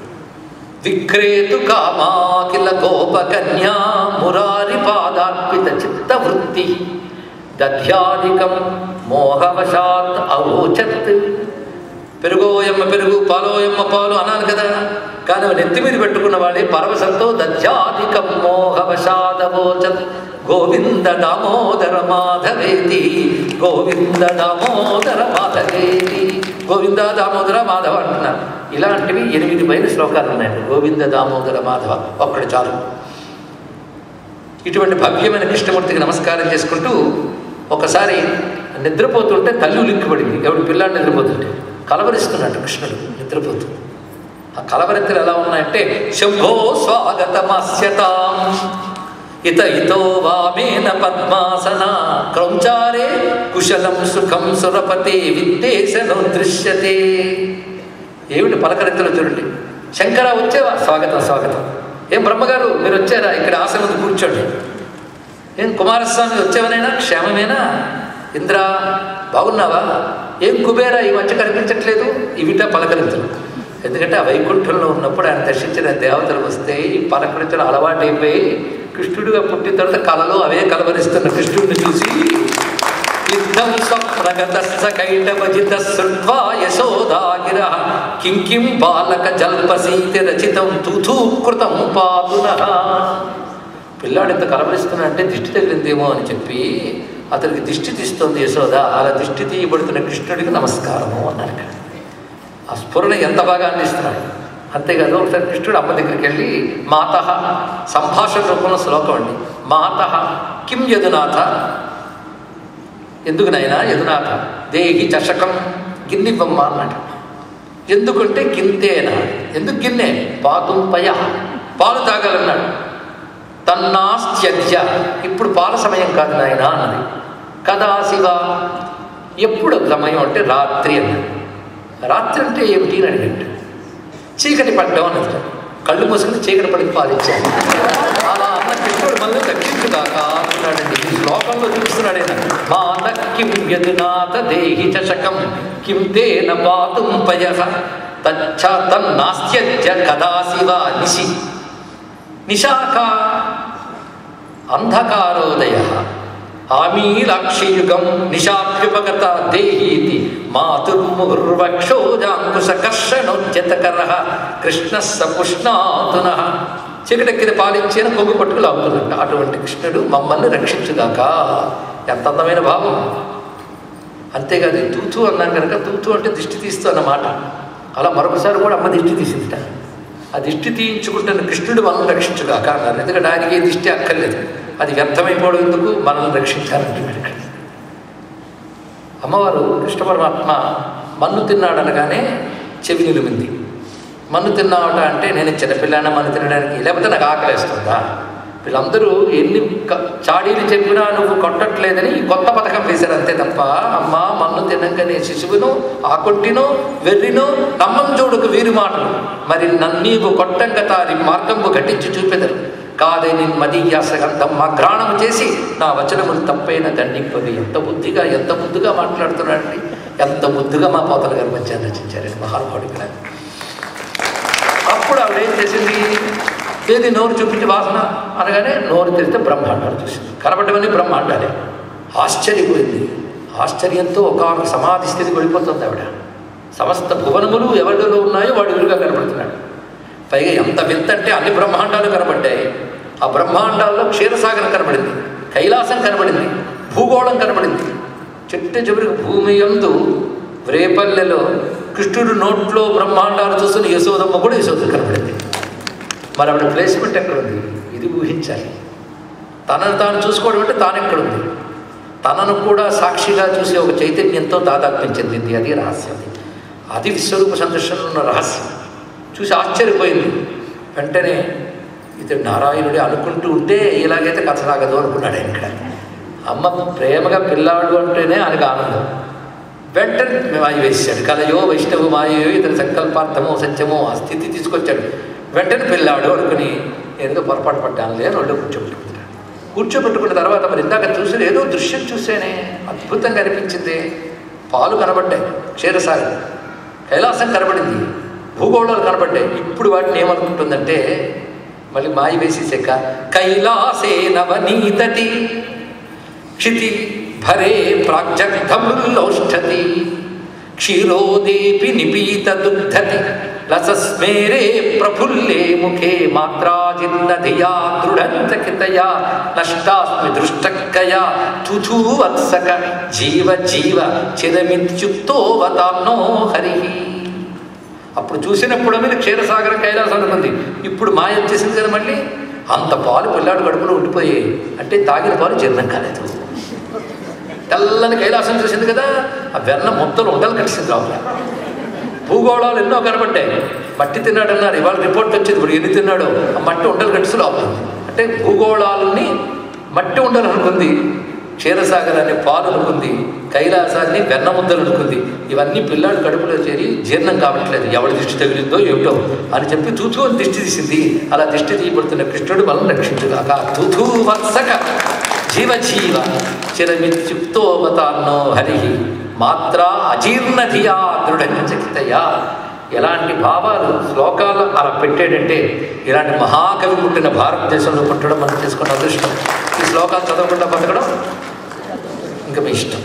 A: విక్రేతు కామాకిల గోపకన్యా మురారి పాదార్పిత చిత్తవృత్తి దధ్యాధికం మోహవశాత్ అవోచత్. పెరుగోయమ్మ పెరుగు పాలోయమ్మ పాలు అన్నాను కదా, కానీ నెత్తి మీద పెట్టుకున్న వాడే పరవశంతో దధ్యాధికం మోహవశాదవోచత్ గోవింద దామోదర మాధవేతి గోవింద దామోదర మాధవేతి. గోవింద దామోదర మాధవ అంటున్నారు. ఇలాంటివి ఎనిమిది పైన శ్లోకాలు ఉన్నాయండి. గోవింద దామోదర మాధవ ఒక్కడు చాలు. ఇటువంటి భవ్యమైన కృష్ణమూర్తికి నమస్కారం చేసుకుంటూ ఒకసారి నిద్రపోతుంటే తల్లి ఉలిక్కిపడింది. ఎవడు పిల్లాడు నిద్రపోతుంటే కలవరిస్తున్నాడు కృష్ణుడు నిద్రపోతూ. ఆ కలవరింతలు ఎలా ఉన్నాయంటే శంభో స్వాగతమాస్యతాం ఇత ఇతో వామేన పద్మాసన క్రౌంచారే కుశలం సుఖం సురపతే విద్దేశను దృశ్యతే. ఏమిటి పలకరింతలు చూడండి. శంకర వచ్చేవా? స్వాగతం స్వాగతం. ఏం బ్రహ్మగారు మీరు వచ్చారా? ఇక్కడ ఆసనం కూర్చోండి. ఏం కుమారస్వామి వచ్చేవనైనా? క్షేమమేనా? ఇంద్ర బాగున్నావా? ఏం కుబేరా ఈ మధ్య కనిపించట్లేదు? ఇవిట పలకరింతలు. ఎందుకంటే ఆ వైకుంఠంలో ఉన్నప్పుడు ఆయన దర్శించిన దేవతలు వస్తే ఈ పలకరించడం అలవాటైపోయి కృష్ణుడిగా పుట్టిన తర్వాత కళలో అవే కలవరిస్తున్న కృష్ణుడిని చూసి యుద్ధం స్వప్నగత కైటభజిత శృత్వా యశోదాగిర కిం కిం బాలక జల్పసీతి రచితం తుథూకృతం పాదునః. పిల్లాడు ఇంత కలవరిస్తున్నా అంటే దిష్టి తగిలిందేమో అని చెప్పి అతనికి దిష్టి తీస్తుంది యశోద. అలా దిష్టి తీయబడుతున్న కృష్ణుడికి నమస్కారము అన్నారు. ఆ స్ఫురణ ఎంత బాగా అందిస్తున్నాడు. అంతేకాదు ఒకసారి కృష్ణుడు అమ్మ దగ్గరికి వెళ్ళి మాత సంభాషణ రూపంలో శ్లోకం అండి. మాత కిం యదునాథ, ఎందుకు నాయనా యదునాథ, దేహి చషకం గిన్నెవ్వమ్మ అన్నాడు. ఎందుకంటే గింతేనా, ఎందుకు గిన్నె? పాతుంపయ, పాలు తాగాలన్నాడు. తన్నాస్త్యజ్య, ఇప్పుడు పాల సమయం కాదు నాయన అన్నది. కదా శివ, ఎప్పుడు సమయం అంటే రాత్రి అన్నాడు. రాత్రి అంటే ఏమిటి అని అడిగాడు. చీకటి పడ్డం అన్నది. కళ్ళు మూసుకుని చీకటి పడికి పాలించాడు. అలా అన్న కృష్ణుడు మళ్ళీ రక్షించుగాక అంటున్నాడండి. ఈ శ్లోకంలో చూస్తున్నాడు ఆయన. మాత కిం యదునాథ దేహి చషకం కిం తేన పాతుం పయః తచ్చ తన్నాస్త్యజ్య కదా శివ నిశి నిశాఖ అంధకారోదయ ఆమీలాక్షియుగం నిశాభ్యుపగత దేహీతి మాతుర్ముహుర్వక్షోజాంకుశకర్షణోద్యతకర కృష్ణ సపుష్ణాతున. చీకటెక్కిన పాలించిన కొమ్ము పట్టుకు లాగుతున్నట్ట. అటువంటి కృష్ణుడు మమ్మల్ని రక్షించుగాక. ఎంత అందమైన భావం. అంతేకాదు తూతు అన్నాం కనుక తూతు అంటే దిష్టి తీస్తూ అన్నమాట. అలా మరొకసారి కూడా అమ్మ దిష్టి తీసిందిట. ఆ దిష్టి తీయించుకుంటున్న కృష్ణుడు మనల్ని రక్షించుగాక అన్నారు. ఎందుకంటే ఆయనకి ఏ దిష్టి అక్కర్లేదు. అది వ్యర్థమైపోవడం ఎందుకు, మనల్ని రక్షించాలంటున్నాడు ఇక్కడ. అమ్మవారు కృష్ణ పరమాత్మ మన్ను తిన్నాడనగానే చెవి నిలిమింది. మన్ను తిన్నావట అంటే నేను చిన్నపిల్లాన మన్ను తినడానికి, లేకపోతే నాకు ఆకలేస్తుందా? వీళ్ళందరూ ఎన్ని చాడీలు చెప్పినా నువ్వు కొట్టట్లేదని కొత్త పథకం వేశారు అంతే తప్ప, అమ్మ మన్ను తినంగానే శిశువును ఆ కొట్టినో వెర్రినో నమ్మం చూడుకు వీరి మాటలు మరి నన్నీవు కొట్టంగ తారి మార్గంబు ఘటించి చూపెదరు కాదే నేను మదీయాసగంధం మా గ్రాణము చేసి నా వచనములు తప్పైన దండింపవి. ఎంత బుద్ధిగా ఎంత బుద్ధిగా మాట్లాడుతున్నాడండి. ఎంత బుద్ధిగా మా పోతల గారు మధ్యాహ్నం రచించారండి మహానుభావుడు ఇక్కడ. అప్పుడు ఆవిడ ఏం చేసింది? ఏది నోరు చూపించి వాసన అనగానే నోరు తెరిస్తే బ్రహ్మాండాలు చూసింది. కనబడ్డవన్నీ బ్రహ్మాండాలే. ఆశ్చర్యపోయింది. ఆశ్చర్యంతో ఒక సమాధి స్థితికి వెళ్ళిపోతుంది ఆవిడ. సమస్త భువనములు ఎవరిలో ఉన్నాయో వాడు ఎదురుగా కనబడుతున్నాడు. పైగా ఎంత వింత అంటే అన్ని బ్రహ్మాండాలు కనబడ్డాయి. ఆ బ్రహ్మాండాల్లో క్షీరసాగరం కనబడింది, కైలాసం కనబడింది, భూగోళం కనబడింది. చెట్టు చివరికి భూమి యందు రేపల్లెలో కృష్ణుడు నోట్లో బ్రహ్మాండాలు చూస్తున్న యశోదమ్మ కూడా యశోద కనబడింది. మరి ఆవిడ ప్లేస్మెంట్ ఎక్కడుంది? ఇది ఊహించాలి. తనను తాను చూసుకోవడం అంటే తాను ఎక్కడుంది? తనను కూడా సాక్షిగా చూసే ఒక చైతన్యంతో దాదాత్మ్యం చెందింది. అది రహస్యం. అది విశ్వరూప సందర్శనంలో ఉన్న రహస్యం. చూసి ఆశ్చర్యపోయింది. వెంటనే ఇతడు నారాయణుడే అనుకుంటూ ఉంటే ఇలాగైతే కథ సాగదు అనుకున్నాడు ఆయన ఇక్కడ. అమ్మ ప్రేమగా పిల్లాడు అంటేనే ఆయనకు ఆనందం. వెంటనే మాయ వేసాడు. కలయో వైష్ణవు మాయో ఇతని సంకల్పార్థమో సత్యమో ఆ స్థితి తీసుకొచ్చాడు. వెంటనే పిల్లాడు అనుకుని ఏదో పొరపాటు పడ్డాను లేదు ఒళ్ళు కూర్చోబెట్టుకుంటాడు. కూర్చోబెట్టుకున్న తర్వాత మరి ఇందాక చూసిన ఏదో దృశ్యం చూసేనే అద్భుతంగా అనిపించింది. పాలు కనబడ్డాయి, క్షీరసాగర్, కైలాసం కనబడింది, భూగోళాలు కనబడ్డాయి. ఇప్పుడు వాటిని ఏమనుకుంటుందంటే మళ్ళీ మాయ వేసేసాక కైలాసే నవనీతటి క్షితి భరే ప్రాగ్జగ్ధమృల్లౌష్ఠతి క్షీరోదేపి నిపీత దుగ్ధతి లసస్మేరే ప్రఫుల్లే ముఖే మాత్రాజిన్న ధియా దృఢంచకితయా నష్టాస్మి దృష్టక్కయా తుథూ వత్సక జీవ జీవ చిరమిత్యుక్తో వతాన్నో హరి. అప్పుడు చూసినప్పుడు మీద క్షీరసాగరం కైలాసం అనుకుంది. ఇప్పుడు మాయ వచ్చేసింది కదా, మళ్ళీ అంత పాలు పిల్లాడు కడుపులో ఉండిపోయాయి. అంటే తాగిన పాలు జీర్ణం కాలేదు. తెల్లని కైలాసం చూసింది కదా, ఆ వెన్న ముద్దలు ఉండలు కలిసింది రావుగా. భూగోళాలు ఎన్నో కనబడ్డాయి. మట్టి తిన్నాడన్నారు, ఇవాళ రిపోర్ట్ వచ్చింది. ఇప్పుడు ఎన్ని తిన్నాడో ఆ మట్టి ఉండలు కడిసి లోపలింది. అంటే భూగోళాలని మట్టి ఉండలు అనుకుంది, క్షీరసాగరాన్ని పాలు అనుకుంది, కైలాసాన్ని వెన్న ముద్దలు అనుకుంది. ఇవన్నీ పిల్లాడు కడుపులో చేరి జీర్ణం కావట్లేదు. ఎవరి దిష్టి తగిలిందో ఏమిటో అని చెప్పి తూతూ అని దిష్టి తీసింది. అలా దిష్టి తీయబడుతున్న కృష్ణుడు మనం రక్షించుగాక. తూతూ వత్సక జీవ జీవ చిరమిత్యుక్తోవతాన్నో హరి మాత్ర అజీర్ణధియా దృఢంచకితయా. ఎలాంటి భావాలు శ్లోకాలు అలా పెట్టాడంటే ఇలాంటి మహాకవి పుట్టిన భారతదేశంలో పుట్టడం మనం చేసుకున్న అదృష్టం. ఈ శ్లోకాలు చదవకుండా బతకడం ఇంకా మీ ఇష్టం.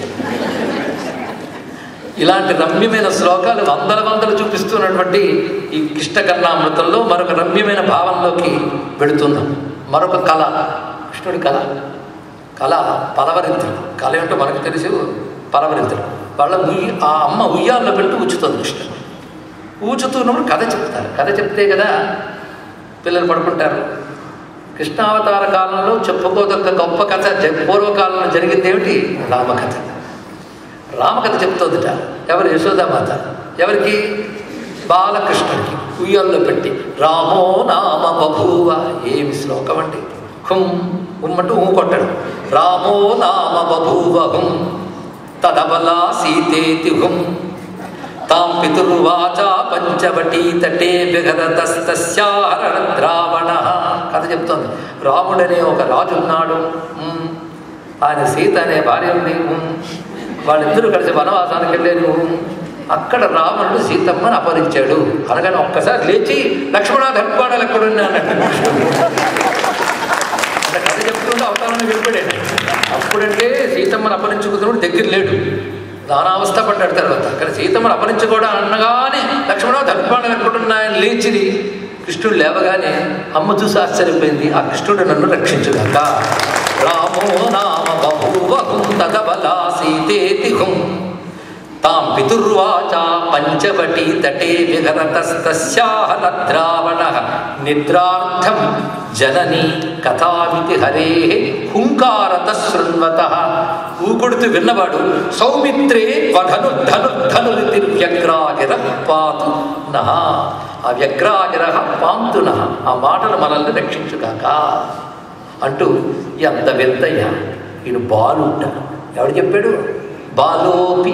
A: ఇలాంటి రమ్యమైన శ్లోకాలు వందల వందలు చూపిస్తున్నటువంటి ఈ కృష్ణకర్ణామృతంలో మరొక రమ్యమైన భావంలోకి వెళుతున్నాం. మరొక కళ, కృష్ణుడి కళ. కళ పలవరింతలు. కళ ఏంటో మనకు తెలుసు, పలవరింతలు. వాళ్ళ ఉయ్య ఆ అమ్మ ఉయ్యాల్లో పెట్టి ఊచుతుంది కృష్ణుడు. ఊచుతున్నప్పుడు కథ చెప్తారు. కథ చెప్తే కదా పిల్లలు పడుకుంటారు. కృష్ణావతార కాలంలో చెప్పుకోదగ్గ గొప్ప కథ పూర్వకాలంలో జరిగింది ఏమిటి? రామకథ. రామకథ చెప్తోందిట. ఎవరు? యశోదామాత. ఎవరికి? బాలకృష్ణుడికి ఉయ్యాల్లో పెట్టి. రామో నామ బభూవ. ఏమి శ్లోకం అండి. హుం ఉమ్మంటూ ఊ కొట్టడం. రామో నామ బభూవ హుం తదబలా సీతేతి హుం తాం పితుర్వాచ పంచవటీ తటే విగరతస్తస్యాహరణ ద్రావణ. కథ చెప్తోంది. రాముడనే ఒక రాజు ఉన్నాడు, ఆయన సీత అనే భార్య ఉంది, వాళ్ళిద్దరూ కలిసి వనవాసానికి వెళ్ళారు. అక్కడ రావణుడు సీతమ్మని అపహరించాడు. అనగానే ఒక్కసారి లేచి లక్ష్మణ ధర్మాడాలు ఎక్కడున్నా అన్నట్టు అంటే కథ చెప్తుంటే అవతారాన్ని వెళ్ళిపోయాడు. అప్పుడంటే సీతమ్మని అపహరించుకున్నప్పుడు దగ్గర లేడు, నానావస్థ పడ్డాడు. తర్వాత అక్కడ సీతమ్మను అపహరించుకోవడం అనగానే లక్ష్మణ ధర్మాడాలు ఎక్కడున్నాయని లేచిది. కృష్ణుడు లేవగానే అమ్మ చూసి ఆశ్చర్యపోయింది. ఆ కృష్ణుడు నన్ను రక్షించుగాక. రామో నామ బభూవ హుం తదబలా సీతేతి హుం తాం పితుర్వాచ పంచవటీ తటే విగరతస్తస్యాహ ద్రావణ నిద్రార్థం జనని కథామితి హరే హుంకారత శృణ్వత. ఊకొడుతూ విన్నవాడు సౌమిత్రే వధను ధను ధనురితి వ్యగ్రాగిర పాతు నః. ఆ వ్యగ్రాగిర పాంతు నః. ఆ మాటలు మనల్ని రక్షించుగాక అంటూ ఎంత వింతయ్య. ఈయన బాలుంట. ఎవడు చెప్పాడు? బాలోపి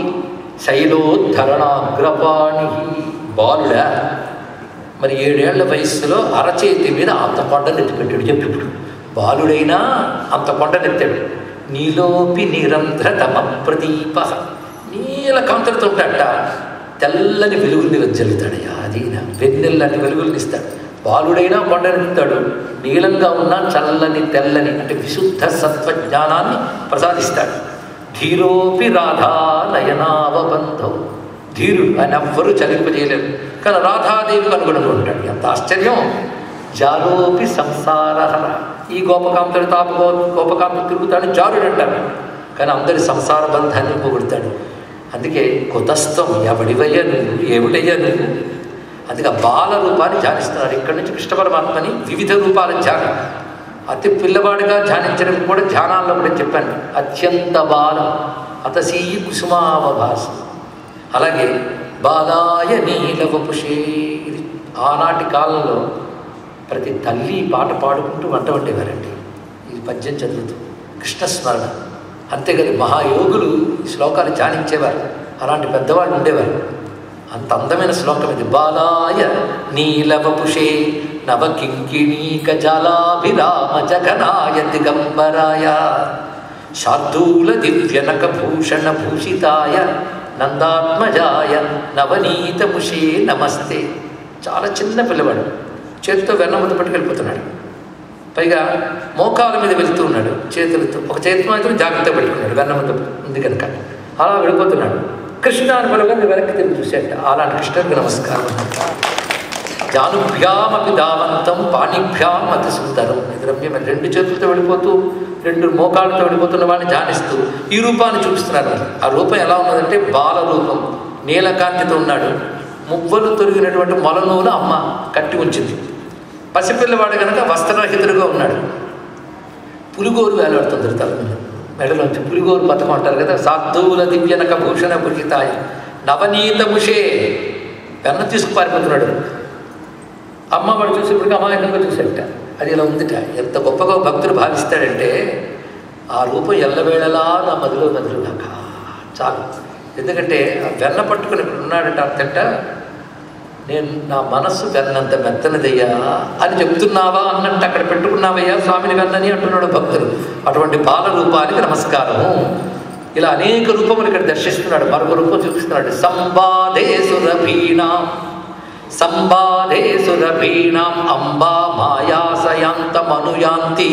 A: శైలోద్ధరణాగ్రపాణి. బాలుడా మరి ఏడేళ్ల వయస్సులో అరచేతి మీద అంత కొండను ఎత్తిపెట్టాడు. చెప్పి ఇప్పుడు బాలుడైనా అంత కొండనెత్తాడు. నీలోపి నిరంధ్రతమ ప్రదీప. నీల కాంతులతో ఉంటాడట. తెల్లని వెలుగుల్ని వెజ్జల్లుతాడయ్యా. అది వెన్నెల్లాంటి వెలుగుల్ని ఇస్తాడు. బాలుడైనా కొండనెత్తాడు. నీలంగా ఉన్న చల్లని తెల్లని అంటే విశుద్ధ సత్వజ్ఞానాన్ని ప్రసాదిస్తాడు. ధీరోపి రాధా నయనావబంధం. ధీరుడు, ఆయన ఎవ్వరూ చలింపజేయలేరు. కానీ రాధాదేవికి అనుగుణంగా ఉంటాడు. ఎంత ఆశ్చర్యం. జారోపి సంసారహర. ఈ గోపకాంతుడు తాప గో గోపకాంతుడు తిరుగుతాడు, జారుడు అంటారు. కానీ అందరి సంసార బంధాన్ని పోగొడతాడు. అందుకే కుతస్థం ఎవడివయ్యా నువ్వు, ఏమిటయ్యా నువ్వు. అందుకే బాల రూపాన్ని ధ్యానిస్తున్నారు. ఇక్కడి నుంచి కృష్ణ పరమాత్మని వివిధ రూపాల ధ్యానం. అతి పిల్లవాడిగా ధ్యానించడం కూడా ధ్యానాల్లో కూడా చెప్పాను. అత్యంత బాలం అతసీ కుసుమావభాస. అలాగే బాలాయ నీలవపుషే. ఇది ఆనాటి కాలంలో ప్రతి తల్లి పాట పాడుకుంటూ వంట వండేవారండి ఈ పద్యం చదువుతూ. కృష్ణస్మరణ. అంతేకాదు మహాయోగులు ఈ శ్లోకాలు ధ్యానించేవారు. అలాంటి పెద్దవాళ్ళు ఉండేవారు. అంత అందమైన శ్లోకం ఇది. బాలాయ నీలవపుషే నవకింకిణీక జలాభిరామ జగనాయ దిగంబరాయ శార్దూల దివ్యనక భూషణ భూషితాయ నందాత్మజాయ నవనీతముషే నమస్తే. చాలా చిన్న పిల్లవాడు, చేతితో వెన్నముద్ద పట్టుకెళ్ళిపోతున్నాడు. పైగా మోకాల మీద వెళ్తూ ఉన్నాడు చేతులతో, ఒక చేతి మాత్రం జాగ్రత్త పెట్టుకున్నాడు వెన్నముద్ద ఉంది కనుక. అలా వెళ్ళిపోతున్నాడు. కృష్ణ అని పిలవగానే వెనక్కి తిరిగి చూసేట. అలాంటి కృష్ణుడికి నమస్కారం. జానుభ్యామపి దావంతం పాణిభ్యాం అతి సుందరం. ఇది రమ్యమైన రెండు చేతులతో వెళ్ళిపోతూ రెండు మోకాళ్ళతో వెళ్ళిపోతున్న వాడిని ధ్యానిస్తూ ఈ రూపాన్ని చూపిస్తున్నారు. ఆ రూపం ఎలా ఉన్నదంటే బాల రూపం, నీలకాంతితో ఉన్నాడు. మువ్వలు తొరిగినటువంటి మొలనూలు అమ్మ కట్టి ఉంచింది. పసిపిల్లవాడు కనుక వస్త్రరహితుడుగా ఉన్నాడు. పులిగోరు వేలాడుతుంది తల మీద, మెడలోంచి పులిగోరు పథకం అంటారు కదా. సాధువుల దివ్యనక భూషణ భుషితాయ నవనీతముషే. వెన్న తీసుకు పారిపోతున్నాడు. అమ్మ వాడు చూసేప్పటికీ అమాయకంగా చూసేట. అది ఇలా ఉందిట. ఎంత గొప్పగా భక్తులు భావిస్తాడంటే ఆ రూపం ఎల్లవేళలా నా మదిలో నదులుగాక చాలు. ఎందుకంటే ఆ వెన్న పట్టుకుని ఇప్పుడు ఉన్నాడంటే అర్థంట, నేను నా మనస్సు వెన్నంత మెత్తనదయ్యా అని చెప్తున్నావా అన్నట్టు అక్కడ పెట్టుకున్నావయ్యా స్వామిని వెన్నని అంటున్నాడు భక్తులు. అటువంటి బాల రూపానికి నమస్కారము. ఇలా అనేక రూపములు ఇక్కడ దర్శిస్తున్నాడు. మరొక రూపం చూపిస్తున్నాడు. సంబాధే సురభీణాం సంబాధే సురభీణాం అంబా మాయాసయాంతమనుయాంతి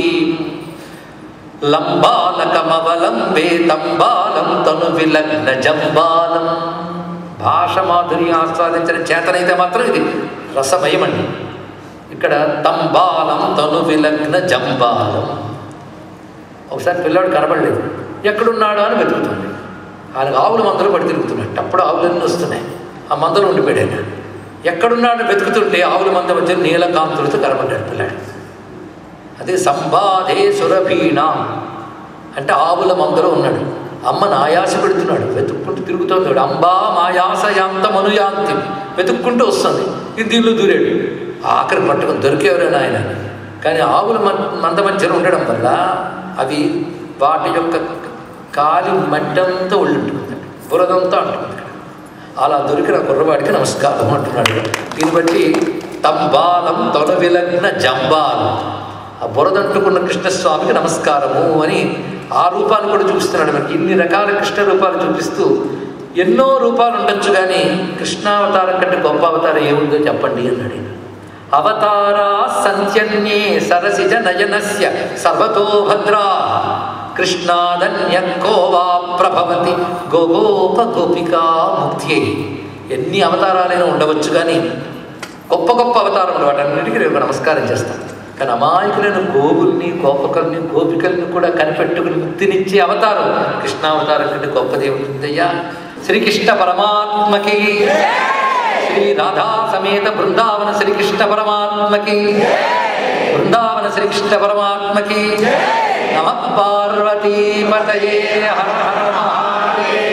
A: లంబాలకమవలంబే తంబాలం తను విలగ్న జంబాలం. భాష మాధుర్యం ఆస్వాదించిన చేతనైతే మాత్రం ఇది రసమయమండి. ఇక్కడ తంబాలం తను విలగ్న జంబాలం. ఒకసారి పిల్లాడు కనబడలేదు, ఎక్కడున్నాడో అని వెతుకుతుంది. ఆయనకు ఆవుల మందలు పడి తిరుగుతున్నట్టు. అప్పుడు ఆవులన్నీ వస్తున్నాయి. ఆ మందలు ఉండిపోయాడు. ఎక్కడున్నాడో వెతుకుతుంటే ఆవుల మంద మధ్య నీలకాంతులతో కనబడ్డాడు పిల్లాడు. అదే సంబాధే సురభీణాం అంటే ఆవుల మందలో ఉన్నాడు. అమ్మను ఆయాస పెడుతున్నాడు, వెతుక్కుంటూ తిరుగుతున్నాడు. అంబా మాయాసయాంత మనుయాంతి వెతుక్కుంటూ వస్తుంది. ఇది దీనిలో దూరాడు. ఆఖరి పట్టుకుని దొరికేవరైనా ఆయన. కానీ ఆవుల మంద మధ్యలో ఉండడం వల్ల అవి వాటి యొక్క కాలి మట్టంతా ఒళ్ళుంటుంది, బురదంతా అంటుంది. అలా దొరికిన కుర్రవాడికి నమస్కారం అంటున్నాడు. దీన్ని బట్టి తంబాలం తొల విలగ్న జంబాలం, ఆ బురదంటుకున్న కృష్ణస్వామికి నమస్కారము అని ఆ రూపాన్ని కూడా చూపిస్తున్నాడు. మనకి ఇన్ని రకాల కృష్ణ రూపాలు చూపిస్తూ ఎన్నో రూపాలు ఉండొచ్చు, కానీ కృష్ణావతారం కంటే గొప్ప అవతారం ఏముందో చెప్పండి అన్నాడు. అవతారా సంత్యన్యే సరసిజ నయనస్య సర్వతో భద్రా కృష్ణాదన్యకోవా ప్రభవతి గోగోప గోపికా ముక్తి. ఎన్ని అవతారాలైనా ఉండవచ్చు, కానీ గొప్ప గొప్ప అవతారం వాటన్నిటికీ రేపు నమస్కారం చేస్తాను. కానీ అమాయకులైన గోగుల్ని గోపకల్ని గోపికల్ని కూడా కనిపెట్టుకుని ముక్తినిచ్చే అవతారం కృష్ణావతారం కంటే గొప్పది ఉంటుందయ్యా. శ్రీకృష్ణ పరమాత్మకి, శ్రీ రాధా సమేత బృందావన శ్రీకృష్ణ పరమాత్మకి, బృందావన శ్రీకృష్ణ పరమాత్మకి. నమః పార్వతీ పతయే హర హర మహాదేవ.